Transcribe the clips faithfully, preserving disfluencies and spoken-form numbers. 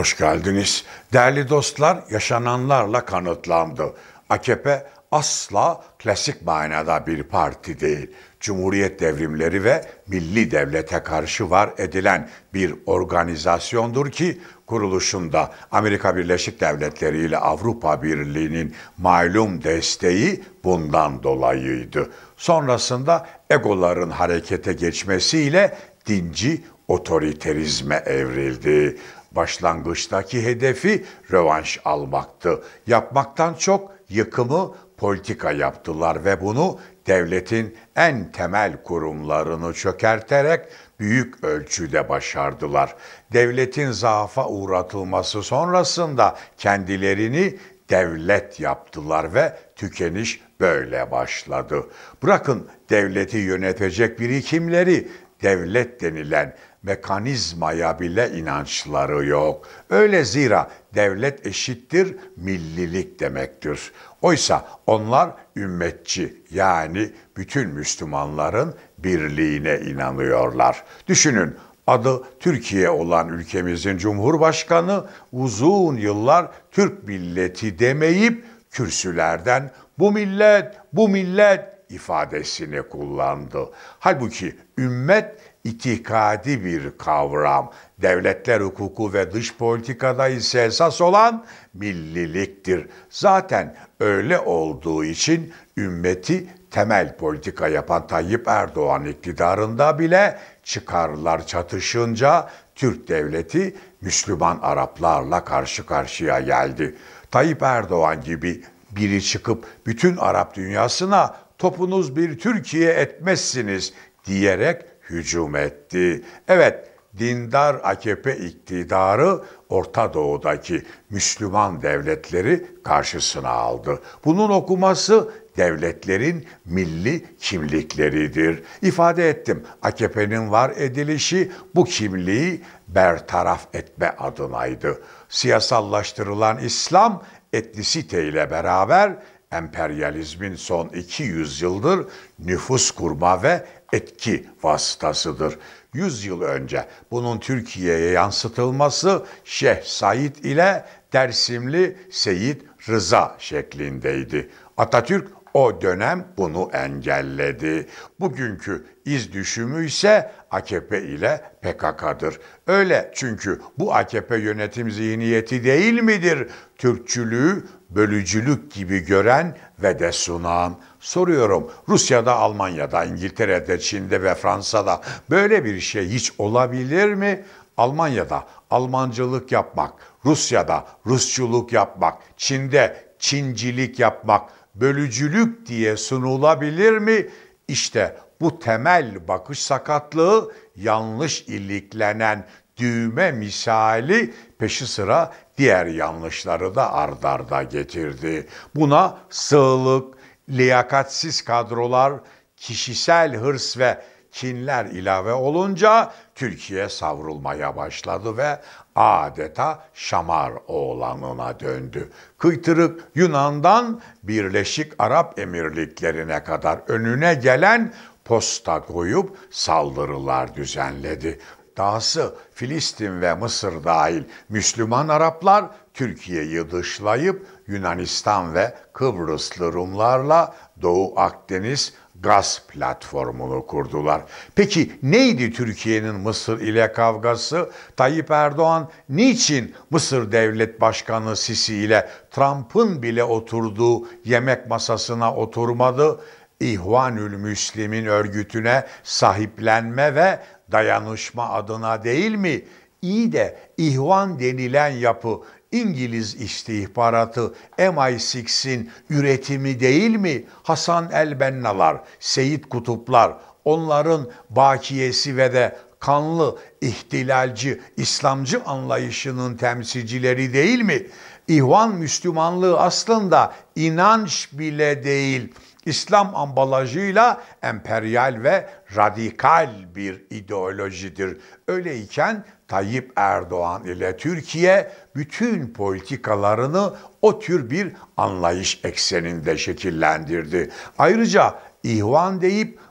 Hoş geldiniz. Değerli dostlar, yaşananlarla kanıtlandı. A K P asla klasik manada bir parti değil. Cumhuriyet devrimleri ve milli devlete karşı var edilen bir organizasyondur ki kuruluşunda Amerika Birleşik Devletleri ile Avrupa Birliği'nin malum desteği bundan dolayıydı. Sonrasında egoların harekete geçmesiyle dinci otoriterizme evrildi. Başlangıçtaki hedefi rövanş almaktı. Yapmaktan çok yıkımı politika yaptılar ve bunu devletin en temel kurumlarını çökerterek büyük ölçüde başardılar. Devletin zaafa uğratılması sonrasında kendilerini devlet yaptılar ve tükeniş böyle başladı. Bırakın devleti yönetecek birikimleri, devlet denilen mekanizmaya bile inançları yok. Öyle zira devlet eşittir millilik demektir. Oysa onlar ümmetçi, yani bütün Müslümanların birliğine inanıyorlar. Düşünün, adı Türkiye olan ülkemizin Cumhurbaşkanı uzun yıllar Türk milleti demeyip kürsülerden bu millet, bu millet ifadesini kullandı. Halbuki ümmet itikadi bir kavram. Devletler hukuku ve dış politikada ise esas olan milliliktir. Zaten öyle olduğu için ümmeti temel politika yapan Tayyip Erdoğan iktidarında bile çıkarlar çatışınca Türk devleti Müslüman Araplarla karşı karşıya geldi. Tayyip Erdoğan gibi biri çıkıp bütün Arap dünyasına topunuz bir Türkiye etmezsiniz diyerek hücum etti. Evet, dindar A K P iktidarı Orta Doğu'daki Müslüman devletleri karşısına aldı. Bunun okuması devletlerin milli kimlikleridir. İfade ettim, A K P'nin var edilişi bu kimliği bertaraf etme adınaydı. Siyasallaştırılan İslam etnisite ile beraber emperyalizmin son iki yüz yıldır nüfus kurma ve etki vasıtasıdır. yüz yıl önce bunun Türkiye'ye yansıtılması Şeyh Said ile Dersimli Seyit Rıza şeklindeydi. Atatürk o dönem bunu engelledi. Bugünkü iz düşümü ise A K P ile P K K'dır. Öyle çünkü bu A K P yönetim zihniyeti değil midir Türkçülüğü bölücülük gibi gören ve de sunan? Soruyorum, Rusya'da, Almanya'da, İngiltere'de, Çin'de ve Fransa'da böyle bir şey hiç olabilir mi? Almanya'da Almancılık yapmak, Rusya'da Rusçuluk yapmak, Çin'de Çincilik yapmak bölücülük diye sunulabilir mi? İşte bu temel bakış sakatlığı yanlış iliklenen düğme misali peşi sıra diğer yanlışları da ard arda getirdi. Buna sığlık, liyakatsiz kadrolar, kişisel hırs ve kinler ilave olunca Türkiye savrulmaya başladı ve adeta şamar oğlanına döndü. Kıytırık Yunan'dan Birleşik Arap Emirlikleri'ne kadar önüne gelen posta koyup saldırılar düzenledi. Dahası Filistin ve Mısır dahil Müslüman Araplar Türkiye'yi dışlayıp Yunanistan ve Kıbrıslı Rumlarla Doğu Akdeniz gaz platformunu kurdular. Peki neydi Türkiye'nin Mısır ile kavgası? Tayyip Erdoğan niçin Mısır Devlet Başkanı Sisi ile Trump'ın bile oturduğu yemek masasına oturmadı? İhvanül Müslim'in örgütüne sahiplenme ve dayanışma adına değil mi? İyi de İhvan denilen yapı İngiliz istihbaratı M I altı'ın üretimi değil mi? Hasan el-Bennalar, Seyit Kutuplar, onların bakiyesi ve de kanlı ihtilalci, İslamcı anlayışının temsilcileri değil mi? İhvan Müslümanlığı aslında inanç bile değil, İslam ambalajıyla emperyal ve radikal bir ideolojidir. Öyleyken Tayyip Erdoğan ile Türkiye bütün politikalarını o tür bir anlayış ekseninde şekillendirdi. Ayrıca İhvan deyip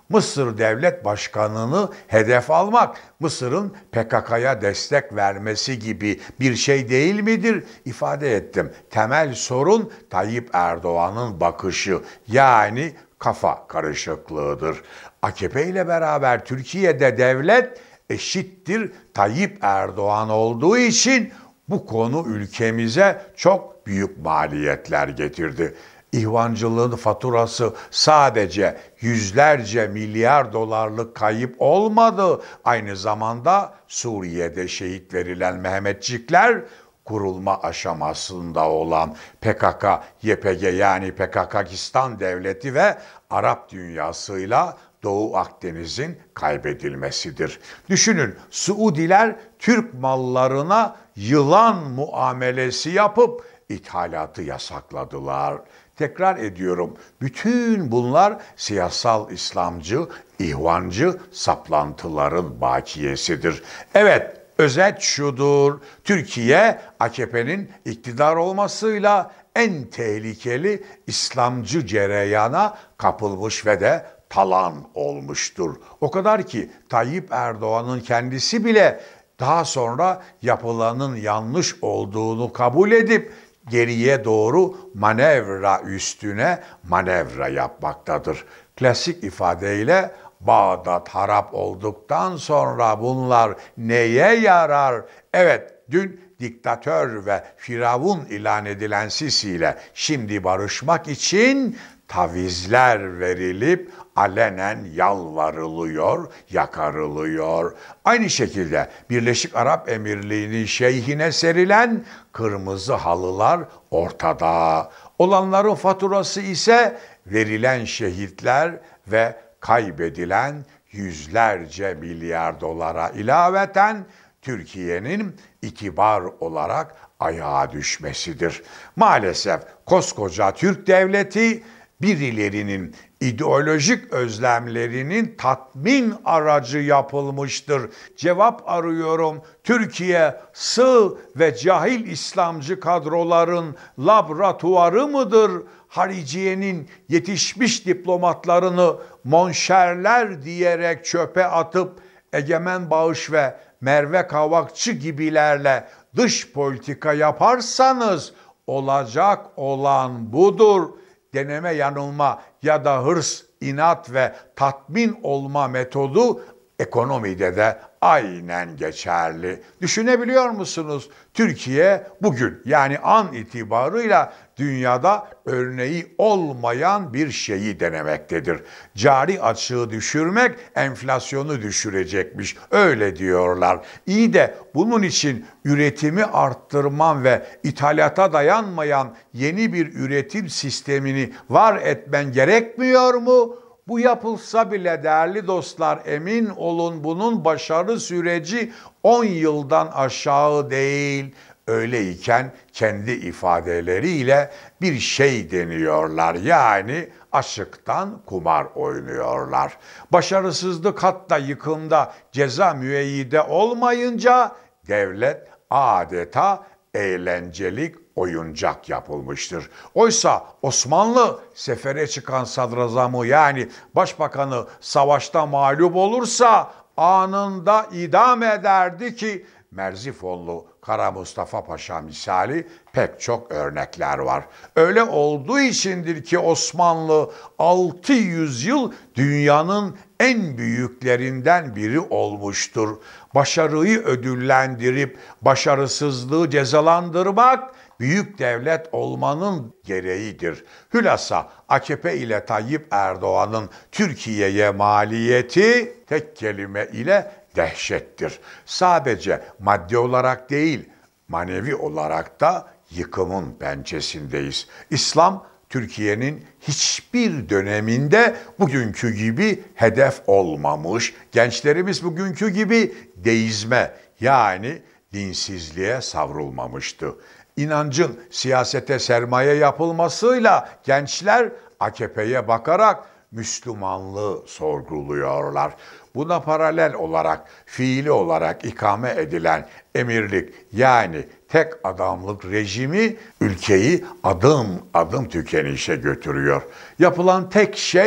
Mısır Devlet Başkanı'nı hedef almak, Mısır'ın P K K'ya destek vermesi gibi bir şey değil midir? İfade ettim. Temel sorun Tayyip Erdoğan'ın bakışı, yani kafa karışıklığıdır. A K P ile beraber Türkiye'de devlet eşittir Tayyip Erdoğan olduğu için bu konu ülkemize çok büyük maliyetler getirdi. İhvancılığın faturası sadece yüzlerce milyar dolarlık kayıp olmadı. Aynı zamanda Suriye'de şehit verilen Mehmetçikler, kurulma aşamasında olan P K K, Y P G yani P K Kakistan Devleti ve Arap dünyasıyla Doğu Akdeniz'in kaybedilmesidir. Düşünün, Suudiler Türk mallarına yılan muamelesi yapıp ithalatı yasakladılar. Tekrar ediyorum, bütün bunlar siyasal İslamcı, ihvancı saplantıların bakiyesidir. Evet, özet şudur: Türkiye, A K P'nin iktidar olmasıyla en tehlikeli İslamcı cereyana kapılmış ve de talan olmuştur. O kadar ki Tayyip Erdoğan'ın kendisi bile daha sonra yapılanın yanlış olduğunu kabul edip geriye doğru manevra üstüne manevra yapmaktadır. Klasik ifadeyle Bağdat harap olduktan sonra bunlar neye yarar? Evet, dün diktatör ve firavun ilan edilen Sisi ile şimdi barışmak için tavizler verilip alenen yalvarılıyor, yakarılıyor. Aynı şekilde Birleşik Arap Emirliği'nin şeyhine serilen kırmızı halılar ortada. Olanların faturası ise verilen şehitler ve kaybedilen yüzlerce milyar dolara ilaveten Türkiye'nin itibar olarak ayağa düşmesidir. Maalesef koskoca Türk devleti birilerinin ideolojik özlemlerinin tatmin aracı yapılmıştır. Cevap arıyorum. Türkiye sığ ve cahil İslamcı kadroların laboratuvarı mıdır? Hariciye'nin yetişmiş diplomatlarını monşerler diyerek çöpe atıp Egemen Bağış ve Merve Kavakçı gibilerle dış politika yaparsanız olacak olan budur. Deneme yanılma ya da hırs, inat ve tatmin olma metodu ekonomide de aynen geçerli. Düşünebiliyor musunuz? Türkiye bugün, yani an itibarıyla dünyada örneği olmayan bir şeyi denemektedir. Cari açığı düşürmek enflasyonu düşürecekmiş. Öyle diyorlar. İyi de bunun için üretimi arttırman ve ithalata dayanmayan yeni bir üretim sistemini var etmen gerekmiyor mu? Bu yapılsa bile değerli dostlar, emin olun bunun başarı süreci on yıldan aşağı değil. Öyleyken kendi ifadeleriyle bir şey deniyorlar, yani aşıktan kumar oynuyorlar. Başarısızlık hatta yıkımda ceza müeyyide olmayınca devlet adeta eğlencelik oyuncak yapılmıştır. Oysa Osmanlı sefere çıkan sadrazamı, yani başbakanı savaşta mağlup olursa anında idam ederdi ki Merzifonlu Kara Mustafa Paşa misali pek çok örnekler var. Öyle olduğu içindir ki Osmanlı altı yüz yıl dünyanın en büyüklerinden biri olmuştur. Başarıyı ödüllendirip başarısızlığı cezalandırmak büyük devlet olmanın gereğidir. Hülasa A K P ile Tayyip Erdoğan'ın Türkiye'ye maliyeti tek kelime ile dehşettir. Sadece maddi olarak değil, manevi olarak da yıkımın pençesindeyiz. İslam, Türkiye'nin hiçbir döneminde bugünkü gibi hedef olmamış. Gençlerimiz bugünkü gibi deizme, yani dinsizliğe savrulmamıştı. İnancın siyasete sermaye yapılmasıyla gençler A K P'ye bakarak Müslümanlığı sorguluyorlar. Buna paralel olarak, fiili olarak ikame edilen emirlik, yani tek adamlık rejimi ülkeyi adım adım tükenişe götürüyor. Yapılan tek şey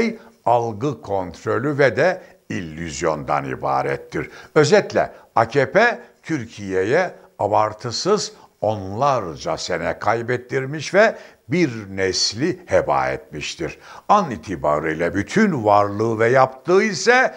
algı kontrolü ve de illüzyondan ibarettir. Özetle A K P Türkiye'ye abartısız onlarca sene kaybettirmiş ve bir nesli heba etmiştir. An itibariyle bütün varlığı ve yaptığı ise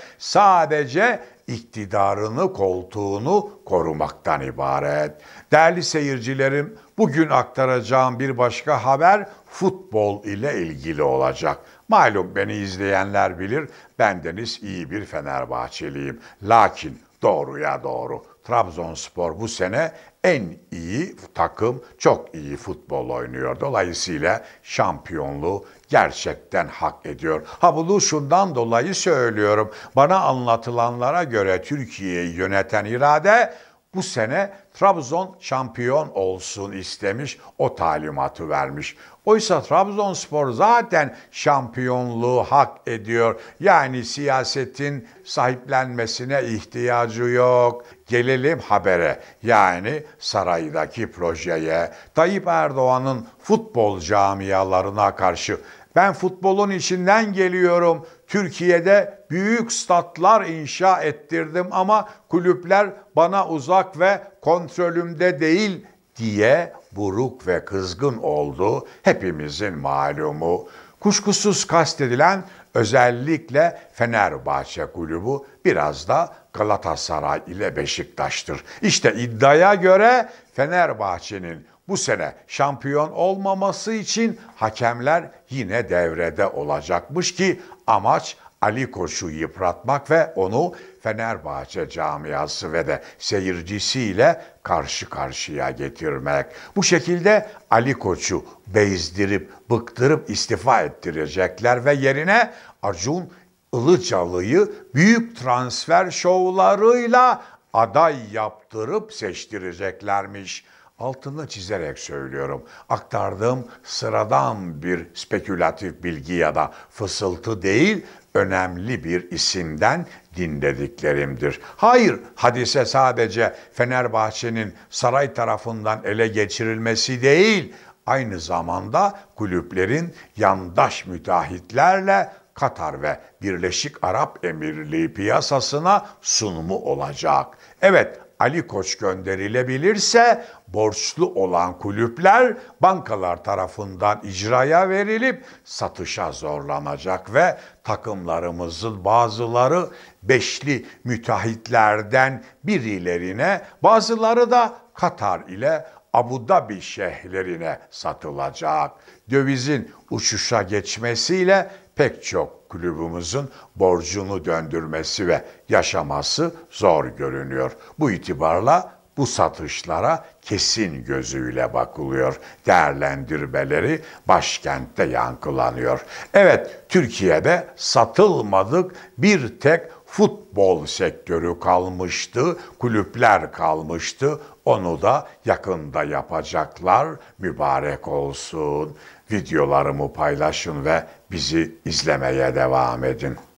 sadece iktidarını, koltuğunu korumaktan ibaret. Değerli seyircilerim, bugün aktaracağım bir başka haber futbol ile ilgili olacak. Malum beni izleyenler bilir, bendeniz iyi bir Fenerbahçeliyim. Lakin doğruya doğru, Trabzonspor bu sene en iyi takım, çok iyi futbol oynuyor. Dolayısıyla şampiyonluğu gerçekten hak ediyor. Ha bunu şundan dolayı söylüyorum. Bana anlatılanlara göre Türkiye'yi yöneten irade bu sene Trabzon şampiyon olsun istemiş, o talimatı vermiş. Oysa Trabzonspor zaten şampiyonluğu hak ediyor. Yani siyasetin sahiplenmesine ihtiyacı yok. Gelelim habere, yani saraydaki projeye. Tayyip Erdoğan'ın futbol camialarına karşı ben futbolun içinden geliyorum. Türkiye'de büyük statlar inşa ettirdim ama kulüpler bana uzak ve kontrolümde değil diye buruk ve kızgın oldu. Hepimizin malumu. Kuşkusuz kastedilen özellikle Fenerbahçe kulübü, biraz da Galatasaray ile Beşiktaş'tır. İşte iddiaya göre Fenerbahçe'nin bu sene şampiyon olmaması için hakemler yine devrede olacakmış ki amaç Ali Koç'u yıpratmak ve onu Fenerbahçe camiası ve de seyircisiyle karşı karşıya getirmek. Bu şekilde Ali Koç'u bezdirip, bıktırıp istifa ettirecekler ve yerine Acun Ilıcalı'yı büyük transfer şovlarıyla aday yaptırıp seçtireceklermiş. Altını çizerek söylüyorum. Aktardığım sıradan bir spekülatif bilgi ya da fısıltı değil, önemli bir isimden dinlediklerimdir. Hayır, hadise sadece Fenerbahçe'nin saray tarafından ele geçirilmesi değil, aynı zamanda kulüplerin yandaş müteahhitlerle Katar ve Birleşik Arap Emirliği piyasasına sunumu olacak. Evet, Ali Koç gönderilebilirse borçlu olan kulüpler bankalar tarafından icraya verilip satışa zorlanacak ve takımlarımızın bazıları beşli müteahhitlerden birilerine, bazıları da Katar ile Abu Dhabi şeyhlerine satılacak. Dövizin uçuşa geçmesiyle pek çok kulübümüzün borcunu döndürmesi ve yaşaması zor görünüyor. Bu itibarla bu satışlara kesin gözüyle bakılıyor. Değerlendirmeleri başkentte yankılanıyor. Evet, Türkiye'de satılmadık bir tek futbol sektörü kalmıştı, kulüpler kalmıştı. Onu da yakında yapacaklar, mübarek olsun. Videolarımı paylaşın ve bizi izlemeye devam edin.